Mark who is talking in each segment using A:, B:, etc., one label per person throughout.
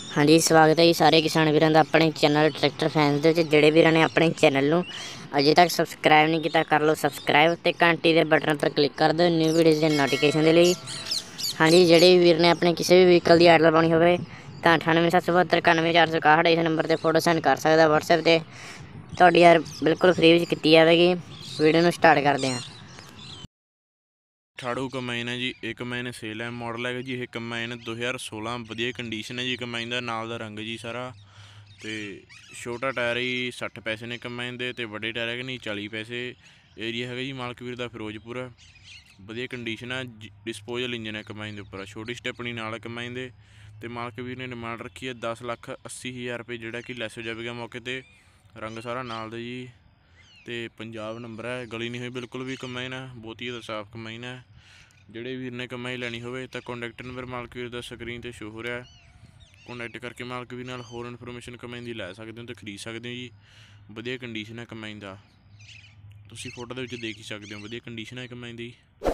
A: हाँ जी, स्वागत है जी सारे किसान वीरों का अपने चैनल ट्रैक्टर फैंस दे ਜਿਹੜੇ ਵੀਰਾਂ ਨੇ ਆਪਣੇ ਚੈਨਲ ਨੂੰ ਅਜੇ ਤੱਕ ਸਬਸਕ੍ਰਾਈਬ नहीं किया कर लो सब्सक्राइब ਤੇ ਘੰਟੀ ਦੇ ਬਟਨ पर क्लिक कर दो न्यू वीडियोज़ ਦੇ नोटिफिकेशन ਦੇ ਲਈ। हाँ जी, ਜਿਹੜੇ ਵੀਰ ਨੇ ਆਪਣੇ ਕਿਸੇ ਵੀ ਵਹੀਕਲ ਦੀ ਆਰਡਰ ਪਾਉਣੀ ਹੋਵੇ ਤਾਂ 9877919461 ਇਸ ਨੰਬਰ ਤੇ ਫੋਟੋ ਸੈਂਡ ਕਰ ਸਕਦਾ WhatsApp ਤੇ। ਤੁਹਾਡੀ ਯਾਰ ਬਿਲਕੁਲ ਫ੍ਰੀ ਵਿੱਚ ਕੀਤੀ ਜਾਵੇਗੀ। ਵੀਡੀਓ ਨੂੰ ਸਟਾਰਟ ਕਰਦੇ ਹਾਂ।
B: ਠਾੜੂ ਕੰਬਾਈਨ है जी, ਇਹ ਕੰਬਾਈਨ ਸੇਲ ਹੈ। ਮਾਡਲ ਹੈਗਾ ਜੀ ਇਹ ਕੰਬਾਈਨ 2016 ਵਧੀਆ ਕੰਡੀਸ਼ਨ ਹੈ ਜੀ। ਕੰਬਾਈਨ ਦਾ ਨਾਲ ਦਾ ਰੰਗ ਜੀ ਸਾਰਾ, ਤੇ ਛੋਟਾ ਟਾਇਰ ਹੀ 60 ਪੈਸੇ ਨੇ ਕੰਬਾਈਨ ਦੇ, ਤੇ ਵੱਡੇ ਟਾਇਰ ਹੈਗੇ ਨਹੀਂ 40 ਪੈਸੇ। ਏਰੀਆ ਹੈਗਾ ਜੀ ਮਾਲਕ ਵੀਰ ਦਾ ਫਿਰੋਜ਼ਪੁਰ। ਵਧੀਆ ਕੰਡੀਸ਼ਨ ਹੈ, ਡਿਸਪੋਜ਼ਲ ਇੰਜਨ ਹੈ ਕੰਬਾਈਨ ਦੇ ਉੱਪਰ, ਛੋਟੀ ਸਟੈਪਣੀ ਨਾਲ ਕੰਬਾਈਨ ਦੇ। ਤੇ ਮਾਲਕ ਵੀਰ ਨੇ ਡਿਮਾਂਡ ਰੱਖੀ ਹੈ 10,80,000 ਰੁਪਏ, ਜਿਹੜਾ ਕਿ ਲੈਸ ਹੋ ਜਾਵੇਗਾ ਮੌਕੇ ਤੇ। ਰੰਗ ਸਾਰਾ ਨਾਲ ਦਾ ਜੀ, ਤੇ ਪੰਜਾਬ ਨੰਬਰ ਹੈ, ਗਲੀ नहीं हुई बिल्कुल भी कंबाइन है, बहुत ही साफ कंबाइन है। ਜਿਹੜੇ ਵੀਰ ਨੇ ਕੰਬਾਈਨ ਲੈਣੀ ਹੋਵੇ ਤਾਂ ਕੰਟੈਕਟ ਨੰਬਰ ਮਾਲਕ ਵੀਰ ਦਾ ਸਕਰੀਨ ਤੇ ਸ਼ੋ ਹੋ ਰਿਹਾ, ਕੰਟੈਕਟ ਕਰਕੇ ਮਾਲਕ ਵੀਰ ਨਾਲ ਹੋਰ ਇਨਫੋਰਮੇਸ਼ਨ ਕੰਬਾਈਨ ਦੀ ਲੈ ਸਕਦੇ ਹੋ ਤੇ ਖਰੀਦ ਸਕਦੇ ਹੋ ਜੀ। ਵਧੀਆ ਕੰਡੀਸ਼ਨ ਹੈ ਕੰਬਾਈਨ ਦਾ, ਤੁਸੀਂ ਫੋਟੋ ਦੇ ਵਿੱਚ ਦੇਖ ਹੀ ਸਕਦੇ ਹੋ, ਵਧੀਆ ਕੰਡੀਸ਼ਨ ਹੈ ਕੰਬਾਈਨ ਦੀ।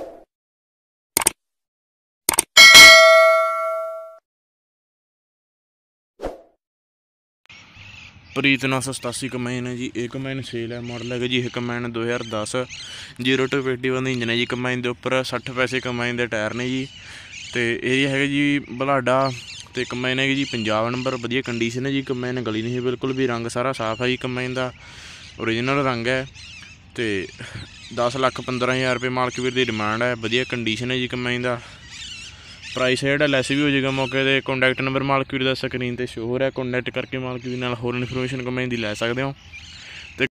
B: ਪ੍ਰੀਤ 987 ਕੰਬਾਈਨ ਹੈ ਜੀ, ਇਹ ਕੰਬਾਈਨ ਸੇਲ ਹੈ। ਮਾਡਲ ਹੈਗਾ ਜੀ ਇਹ ਕੰਬਾਈਨ 2010 0 to 21 ਦਾ ਇੰਜਨ ਹੈ ਜੀ ਕੰਬਾਈਨ ਦੇ ਉੱਪਰ। 60 ਪੈਸੇ ਕੰਬਾਈਨ ਦੇ ਟਾਇਰ ਨੇ ਜੀ, ਤੇ ਏਰੀਆ ਹੈਗਾ ਜੀ ਬਲਾਡਾ, ਤੇ ਕੰਬਾਈਨ ਹੈਗੀ ਜੀ ਪੰਜਾਬ ਨੰਬਰ। ਵਧੀਆ ਕੰਡੀਸ਼ਨ ਹੈ ਜੀ ਕੰਬਾਈਨ, ਗਲੀ ਨਹੀਂ ਬਿਲਕੁਲ ਵੀ, ਰੰਗ ਸਾਰਾ ਸਾਫ਼ ਹੈ ਜੀ ਕੰਬਾਈਨ ਦਾ, ਓਰੀਜਨਲ ਰੰਗ ਹੈ। ਤੇ 10,15,000 ਰੁਪਏ ਮਾਲਕ ਵੀਰ ਦੀ ਡਿਮਾਂਡ ਹੈ। ਵਧੀਆ ਕੰਡੀਸ਼ਨ ਹੈ ਜੀ ਕੰਬਾਈਨ ਦਾ। ਪ੍ਰਾਈਸ ਹੈ ਜਿਹੜਾ ਲੈਸ ਵੀ ਹੋ ਜਾਏਗਾ ਮੌਕੇ 'ਤੇ। ਕੰਟੈਕਟ ਨੰਬਰ ਮਾਲਕ ਵੀਰ ਦਾ ਸਕਰੀਨ 'ਤੇ ਸ਼ੋ ਹੋ ਰਿਹਾ, ਕੰਟੈਕਟ ਕਰਕੇ ਮਾਲਕ ਵੀਰ ਨਾਲ ਹੋਰ ਇਨਫੋਰਮੇਸ਼ਨ ਕੰਬਾਈਨ ਦੀ ਲੈ ਸਕਦੇ ਹੋ। ਤੇ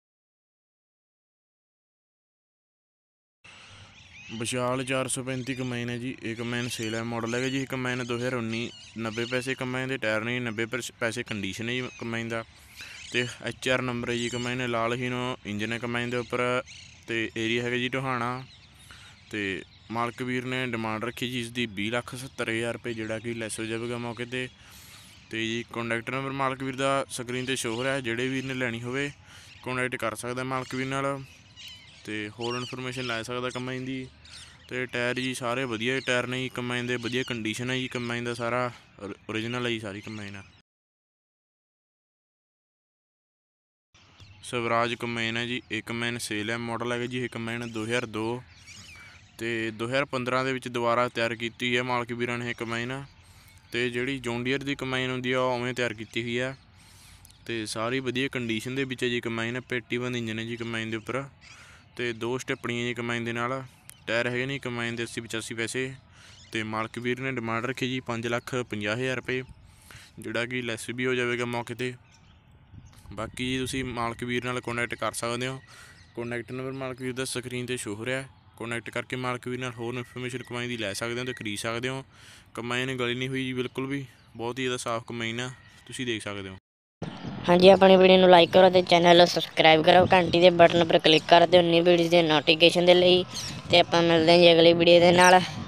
B: ਵਿਸ਼ਾਲ 435 ਕੰਬਾਈਨ ਹੈ ਜੀ, ਇਹ ਕੰਬਾਈਨ ਸੇਲ ਹੈ। ਮਾਡਲ ਹੈਗਾ ਜੀ ਇਹ ਕੰਬਾਈਨ 2019 90 ਪੈਸੇ ਕੰਬਾਈਨ ਦੇ ਟਾਇਰ ਨੇ, 90 ਪੈਸੇ ਕੰਡੀਸ਼ਨ ਹੈ ਜੀ ਕੰਬਾਈਨ ਦਾ। ਤੇ HR ਨੰਬਰ ਹੈ ਜੀ ਕੰਬਾਈਨ, ਲਾਲ ਹੀਨੋ ਇੰਜਨ ਹੈ ਕੰਬਾਈਨ ਦੇ ਉੱਪਰ। ਤੇ ਏਰੀਆ ਹੈਗਾ ਜੀ ਟੋਹਾਣਾ। ਤੇ ਮਾਲਕ ਵੀਰ ਨੇ ਡਿਮਾਂਡ ਰੱਖੀ ਜੀ ਇਸ ਦੀ 20,70,000 ਰੁਪਏ, ਜਿਹੜਾ ਕਿ ਲੈਸ ਹੋ ਜਾਵੇਗਾ ਮੌਕੇ 'ਤੇ। ਤੇ ਜੀ ਕੰਟੈਕਟ ਨੰਬਰ ਮਾਲਕ ਵੀਰ ਦਾ ਸਕਰੀਨ 'ਤੇ ਸ਼ੋ ਹੋ ਰਿਹਾ, ਜਿਹੜੇ ਵੀਰ ਨੇ ਲੈਣੀ ਹੋਵੇ ਕੰਟੈਕਟ ਕਰ ਸਕਦਾ ਮਾਲਕ ਵੀਰ ਨਾਲ, ਤੇ ਹੋਰ ਇਨਫੋਰਮੇਸ਼ਨ ਲੈ ਸਕਦਾ ਕੰਬਾਈਨ ਦੀ। ਤੇ ਟਾਇਰ ਜੀ ਸਾਰੇ ਵਧੀਆ ਟਾਇਰ ਨੇ ਜੀ ਕੰਬਾਈਨ ਦੇ, ਵਧੀਆ ਕੰਡੀਸ਼ਨ ਹੈ ਜੀ ਕੰਬਾਈਨ ਦਾ, ਸਾਰਾ ਓਰੀਜਨਲ ਹੈ ਜੀ ਸਾਰੀ ਕੰਬਾਈਨ। ਸਵਰਾਜ ਕੰਬਾਈਨ ਹੈ ਜੀ, ਇਹ ਕੰਬਾਈਨ ਸੇਲ ਹੈ। ਮਾਡਲ ਹੈਗਾ ਜੀ ਇਹ ਕੰਬਾਈਨ 2002 ਤੇ 2015 ਦੇ ਵਿੱਚ ਦੁਬਾਰਾ ਤਿਆਰ ਕੀਤੀ ਹੈ ਮਾਲਕ ਵੀਰਾਂ ਨੇ ਇਹ ਕੰਬਾਈਨ। ਤੇ ਜਿਹੜੀ ਜੌਨ ਡੀਅਰ ਦੀ ਕੰਬਾਈਨ ਹੁੰਦੀ ਆ ਉਹ ਉਵੇਂ ਤਿਆਰ ਕੀਤੀ ਹੋਈ ਹੈ, ਤੇ ਸਾਰੀ ਵਧੀਆ ਕੰਡੀਸ਼ਨ ਦੇ ਵਿੱਚ ਹੈ ਜੀ ਕੰਬਾਈਨ। 81 ਇੰਜਨ ਹੈ ਜੀ ਕੰਬਾਈਨ ਦੇ ਉੱਪਰ, ਤੇ 2 ਸਟੈਪਣੀਆਂ ਜੀ ਕੰਬਾਈਨ ਦੇ ਨਾਲ। ਟਾਇਰ ਹੈਗੇ ਨਹੀਂ ਕੰਬਾਈਨ ਦੇ 80-85 ਪੈਸੇ। ਤੇ ਮਾਲਕ ਵੀਰ ਨੇ ਡਿਮਾਂਡ ਰੱਖੀ ਜੀ 5,50,000 ਰੁਪਏ, ਜਿਹੜਾ ਕਿ ਲੈਸ ਵੀ ਹੋ ਜਾਵੇਗਾ ਮੌਕੇ 'ਤੇ। ਬਾਕੀ ਜੀ ਤੁਸੀਂ ਮਾਲਕ ਵੀਰ ਨਾਲ ਕੰਟੈਕਟ ਕਰ ਸਕਦੇ ਹੋ, ਕੰਟੈਕਟ ਨੰਬਰ ਮਾਲਕ ਵੀਰ ਦਾ ਸਕਰੀਨ 'ਤੇ ਸ਼ੋ ਹੋ ਰਿਹਾ, ਕੰਟੈਕਟ ਕਰਕੇ ਮਾਲਕ ਵੀਰ ਨਾਲ ਹੋਰ ਇਨਫੋਰਮੇਸ਼ਨ ਕੰਬਾਈਨ ਦੀ ਲੈ ਸਕਦੇ ਹੋ ਤੇ ਖਰੀਦ ਸਕਦੇ ਹੋ। ਕੰਬਾਈਨ ਗਲੀ ਨਹੀਂ ਹੋਈ ਜੀ ਬਿਲਕੁਲ ਵੀ, ਬਹੁਤ ਹੀ ਜ਼ਿਆਦਾ ਸਾਫ਼ ਕੰਬਾਈਨ ਆ, ਤੁਸੀਂ ਦੇਖ ਸਕਦੇ ਹੋ।
A: हाँ जी, अपनी वीडियो ਨੂੰ ਲਾਈਕ ਕਰੋ ਤੇ ਚੈਨਲ ਨੂੰ ਸਬਸਕ੍ਰਾਈਬ ਕਰੋ, ਘੰਟੀ ਦੇ ਬਟਨ ਪਰ ਕਲਿੱਕ ਕਰ ਦਿਓ न्यू वीडियोज़ ਦੇ ਨੋਟੀਫਿकेशन ਦੇ ਲਈ। ਤੇ ਆਪਾਂ ਮਿਲਦੇ ਹਾਂ ਜੀ ਅਗਲੀ ਵੀਡੀਓ ਦੇ ਨਾਲ।